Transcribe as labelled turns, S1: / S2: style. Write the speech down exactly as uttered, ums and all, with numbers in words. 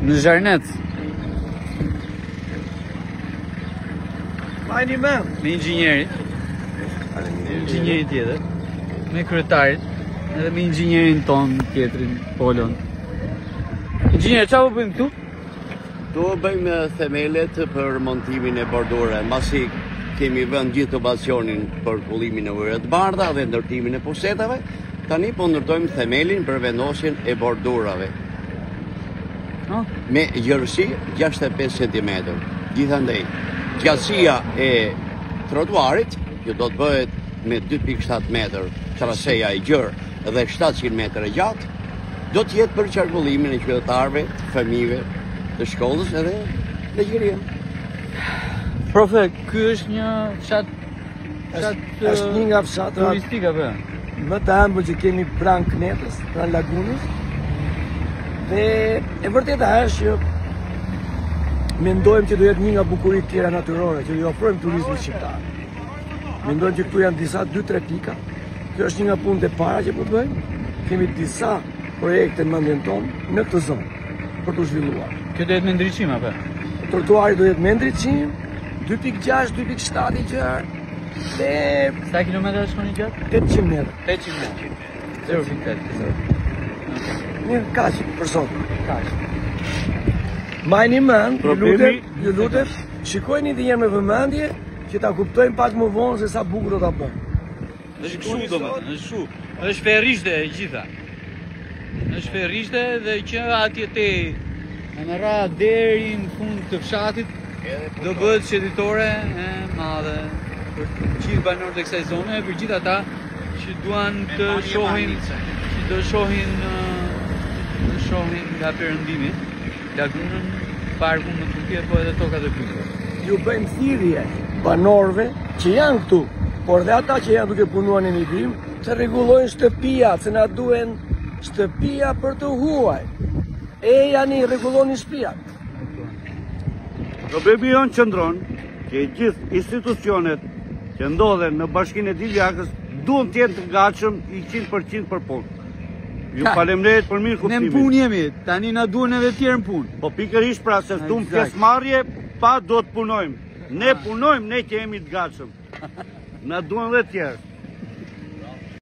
S1: Në Zharnec.
S2: Majni me.
S1: Me inxhinjerit. Inxhinjeri tjetër. Me kryetarit. Edhe me inxhinjerin ton tjetrin, Polon. Inxhinjer, çfarë po bëjmë këtu?
S3: Do bëjmë themelet për montimin e bordore, mbasi kemi vënë gjithë tubacionin për kullimin e ujëve të bardha dhe ndërtimin e pusetave, tani po ndërtojmë themelin për vendosjen e bordurave.
S1: No?
S3: Me gjërësi gjashtëdhjetë e pesë centimetra. Gjithandaj, gjatësia e trotuarit që do të bëhet me dy pikë shtatë metër traseja e gjerë dhe shtatëqind metra e gjatë, do të jetë për qarkullimin e qytetarëve, të fëmijëve, të shkollës edhe legjëria.
S1: Profe, ky është një fshat fshat
S2: Është një nga fshatrat
S1: turistik apo?
S2: më të ëmbël që kemi pranë Knetës, pranë lagunës. Dhe e vërteta është që mendojmë që do jetë një nga bukuritë tjera natyrore që i ofrojmë turizmit shqiptar. Mendojmë që këtu janë disa dy tre pika. Kjo është një nga punët e para që po bëjmë. Kemi disa projekte në mendjen tonë në këtë zonë për të zhvilluar.
S1: Kjo do jetë me ndriçim apo?
S2: Trotuari do jetë me ndriçim, dy pikë gjashtë, dy pikë shtatë i gjerë. Dhe
S1: sa kilometra shkoni gjatë?
S2: tetëqind metra.
S1: tetëqind metra. zero pikë pesë.
S2: Një kaq për sot.
S1: Kaq.
S2: Majni mend, ju
S3: Problemi-
S2: lutem, ju lutem, shikojeni edhe një herë me vëmendje që ta kuptojmë pak më vonë se sa bukur do ta bëjmë.
S1: Është kështu domethënë, është kështu. Është ferrishte e gjitha. Është ferrishte dhe që atje te në ra deri në fund të fshatit do bëhet shëtitore e madhe për të gjithë banorët e kësaj zone e për gjithë ata që duan të shohin, që do shohin ë, të shohin nga perëndimi, lagunën, parkun në Turqi po edhe tokat e pyetjes.
S2: Ju bëjmë thirrje banorëve që janë këtu, por dhe ata që janë duke punuar në emigrim, të rregullojnë shtëpia, se na duhen shtëpia për të huaj. E janë i rregulloni shtëpiat.
S4: Problemi jonë qëndron që gjithë institucionet që ndodhen në bashkinë e Divjakës duhen të jenë të gatshëm i qind për qind për punë. Ju
S1: Ka.
S4: faleminderit për mirë
S1: Ne në
S4: kuptimin.
S1: punë jemi, tani na duhen edhe të tjerë në punë.
S4: Po pikërisht pra se këtu në
S1: Eksakt.
S4: pjesëmarrje pa do të punojmë. Ne punojmë, ne që jemi të gatshëm. Na duhen dhe të tjerë.